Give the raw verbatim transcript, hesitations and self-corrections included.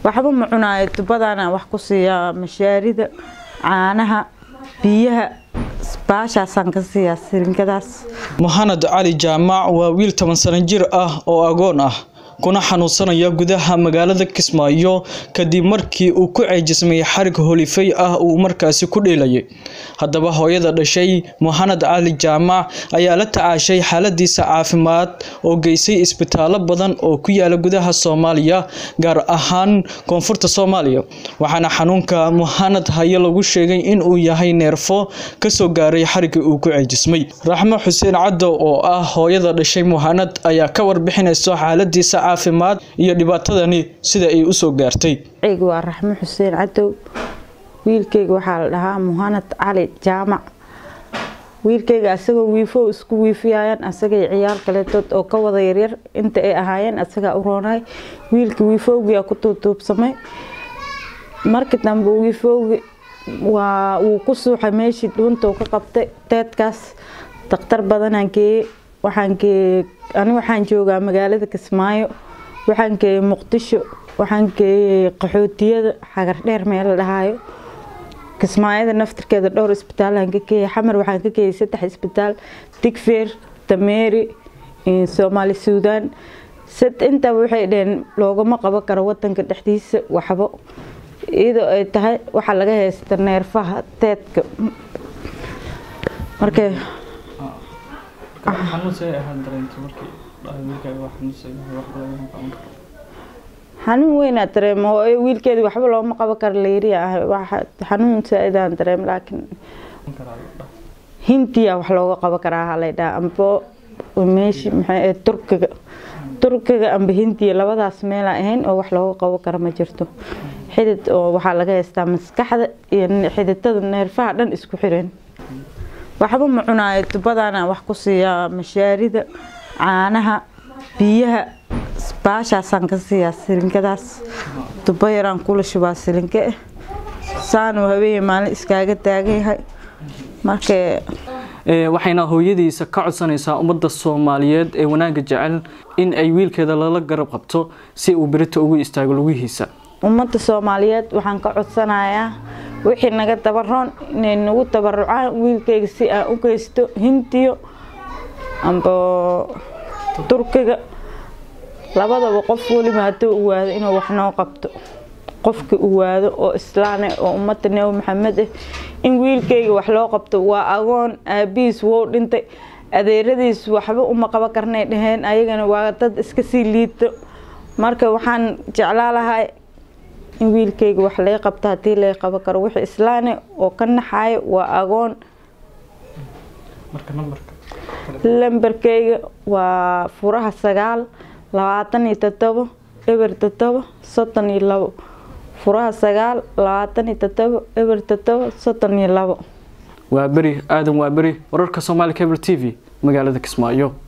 waxba ma cunaayo tubadana wax ku siiya mashaarida caanaha biyaha baashaasan ka siiya silinkadaas. Muhammad Ali Jaamac waa wiil toban sano jir ah oo agoon ah kuna xanuunsanaya gudaha magaalada Kismaayo kadib markii uu ku ceejismay xarig holifay ah uu markaasi ku dheelayay. Haddaba hooyada dhashay Muhammad Ali Jaamac ayaa la tacaashay xaaladiisa caafimaad oo geysay isbitaallo badan oo ku yaala gudaha Soomaaliya gaar ahaan koonfurta Soomaaliya. Waxaana xanuunka Muhammad haya lagu sheegay in uu yahay neerfo ka soo gaaray xarigii uu ku ceejismay. Raxmo Xuseen Caddo oo ah hooyada dhashay Muhammad ayaa ka warbixinaysa xaaladiisa caafimaad iyo dhibaatadani sida ay u soo gaartay. Aygu waa Raxmo Xuseen Caddo. wiilkayga waxaa la dhahaa Muhammad Ali Jaamac. wiilkayga asagoo wiifo isku wiifiyayaan asagay ciyaar kale dad oo ka wada yaryar inta ay ahaayeen asaga u roonay. wiilka wiifowga ku tuubsamay markii dambe wiifowga waa uu ku suuxay meeshii dhuunta ka qabtay teedkaas dhakhtar badan aan geeyay. waxaan geeyay ani waxaan joogaa magaalada Kismaayo, waxaan geeyay Muqdisho, waxaan geeyay qaxootiyada xagar dheer meel la dhahayo. Kismaayada naftirkeeda dhowr isbitaal aan ka geeyay. Xamar waxaan ka geeyay saddex isbitaal, Digfeer, Dameeri, Soomaali Suudaan. sad inta waxay dheen loogama qaban karo wadanka dhexdiisa waxba iyadoo ay tahay waxa laga haysta neerfaha teedka. markay xanuun weyn aad dareemo wiilkeeda waxba looma qaban karo leeriya waxa xanuun saadaan dareem laakiin hindiya wax looga qaban karaa haleeda ambo meeshi maxay turkiga turkiga amba hindiya labadaas meel ahayn oo wax looga qaban karo ma jirto. xidid oo waxa laga haystaa maskaxda iyo xididada neerfaha dhan isku xireen. waxba ma cunaayo tubadana wax ku siiya mashaarida caanaha biyaha baashaasan ka siiya silinkadaas. tuba yaraan kula shubaa silinka saan habeen maalin iskaaga taagan yahay. markay ee waxayna hooyadiisa ka codsanaysaa ummadda Soomaaliyeed ee wanaagga jecel in ay wiilkeeda lala garab qabto si uu birita ugu istaago lugihiisa. ummadda Soomaaliyeed waxaan ka codsanayaa wixii naga tabaroon inay nagu tabarucaan wiilkayga si aan u geysto hindiyo amba turkiga labadaba qof waliba haduu u waado inuu wax noo qabto. qofka u waado oo islaane oo ummadda Nabi Maxamed ah in wiilkayga wax loo qabto waa agoon aabiis wuu dhintay adeeradiis waxba uma qaban karnay dhaheen ayagana waa dad iska sii liito. marka waxaan jeclaa lahay in wiilkayga wax lay qabto hadii lay qaban karo wixii islaane oo ka naxay waa agoon. marka numberka lambarkayga waa furaha sagaal labaatan iyo toddoba eber toddoba soddon iyo labo. furaha sagaal labaatan iyo toddoba eber toddoba soddon iyo labo. waa bari aadan waa bari wararka Soomaali Cable T V magaalada Kismaayo.